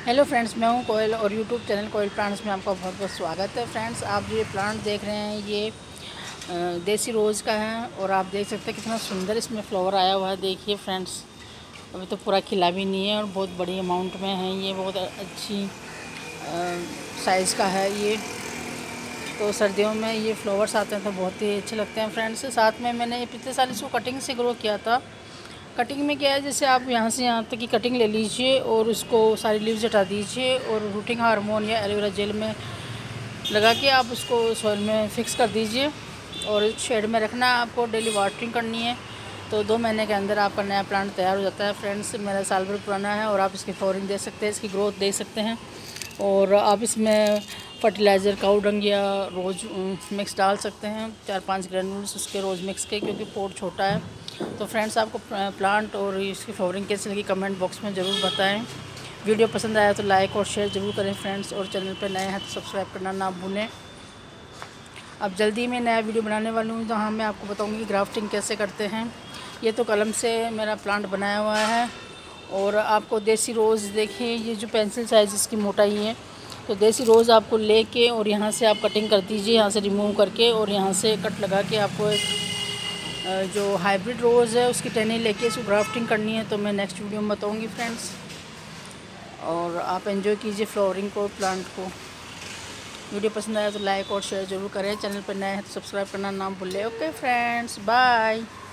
Hello friends, मैं हूं कोयल और यूट्यूब चैनल कोयल प्लांट्स में आपका बहुत बहुत स्वागत है। फ्रेंड्स, आप जो ये प्लांट देख रहे हैं ये देसी रोज़ का है और आप देख सकते हैं कितना सुंदर इसमें फ्लावर आया हुआ है। देखिए फ्रेंड्स, अभी तो पूरा खिला भी नहीं है और बहुत बड़ी अमाउंट में है। ये बहुत अच्छी साइज़ का है ये। तो सर्दियों में ये फ्लावर्स आते हैं तो बहुत ही अच्छे लगते हैं फ्रेंड्स। साथ में मैंने ये पिछले साल इसको कटिंग से ग्रो किया था। कटिंग में क्या है, जैसे आप यहाँ से यहाँ तक की कटिंग ले लीजिए और उसको सारी लीव्स हटा दीजिए और रूटिंग हार्मोन या एलोवेरा जेल में लगा के आप उसको सॉइल में फिक्स कर दीजिए और शेड में रखना। आपको डेली वाटरिंग करनी है तो 2 महीने के अंदर आपका नया प्लांट तैयार हो जाता है। फ्रेंड्स, मेरा साल भर पुराना है और आप इसकी फ्लावरिंग देख सकते हैं, इसकी ग्रोथ देख सकते हैं। और आप इसमें फर्टिलाइज़र काऊ डंग या रोज़ मिक्स डाल सकते हैं, 4-5 ग्रैन्यूल्स उसके रोज़ मिक्स के, क्योंकि पोट छोटा है। तो फ्रेंड्स, आपको प्लांट और इसकी फ्लावरिंग कैसी लगी कमेंट बॉक्स में ज़रूर बताएं। वीडियो पसंद आया तो लाइक और शेयर ज़रूर करें फ्रेंड्स, और चैनल पर नए हैं तो सब्सक्राइब करना ना भूलें। अब जल्दी मैं नया वीडियो बनाने वाली हूँ जहाँ मैं आपको बताऊँगी ग्राफ्टिंग कैसे करते हैं। ये तो कलम से मेरा प्लांट बनाया हुआ है। और आपको देसी रोज़ देखिए, ये जो पेंसिल साइज़ इसकी मोटाई है, तो देसी रोज़ आपको लेके और यहाँ से आप कटिंग कर दीजिए, यहाँ से रिमूव करके और यहाँ से कट लगा के आपको जो हाइब्रिड रोज़ है उसकी टहनी लेके इसको ग्राफ्टिंग करनी है। तो मैं नेक्स्ट वीडियो में बताऊँगी फ्रेंड्स। और आप एंजॉय कीजिए फ्लावरिंग को, प्लांट को। वीडियो पसंद आया तो लाइक और शेयर ज़रूर करें। चैनल पर नए हैं तो सब्सक्राइब करना ना भूलें। Okay friends, bye.